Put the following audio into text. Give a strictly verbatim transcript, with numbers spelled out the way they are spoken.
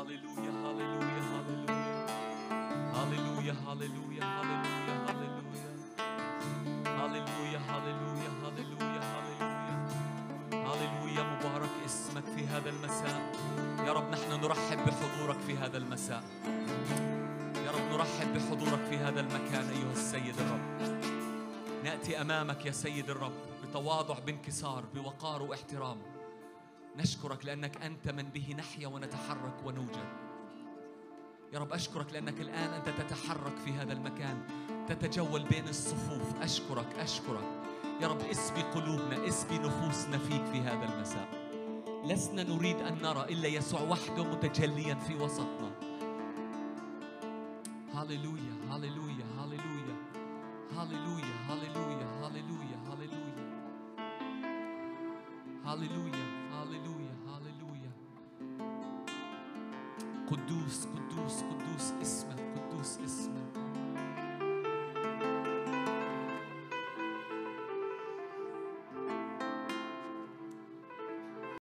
هاليلويا هاليلويا هاليلويا هاليلويا هاليلويا هاليلويا هاليلويا هاليلويا هاليلويا هاليلويا هاليلويا. مبارك اسمك في هذا المساء يا رب. نحن نرحب بحضورك في هذا المساء يا رب. نرحب بحضورك في هذا المكان أيها السيد الرب. نأتي أمامك يا سيد الرب بتواضع، بانكسار، بوقار واحترام. نشكرك لأنك أنت من به نحيا ونتحرك ونوجد يا رب. أشكرك لأنك الآن أنت تتحرك في هذا المكان، تتجول بين الصفوف. أشكرك أشكرك يا رب. اسبي قلوبنا، اسبي نفوسنا فيك في هذا المساء. لسنا نريد أن نرى إلا يسوع وحده متجليا في وسطنا. هاليلويا هاليلويا هاليلويا هاليلويا هاليلويا هاليلويا هاليلويا هاليلويا هاليلويا هاليلويا. قدوس قدوس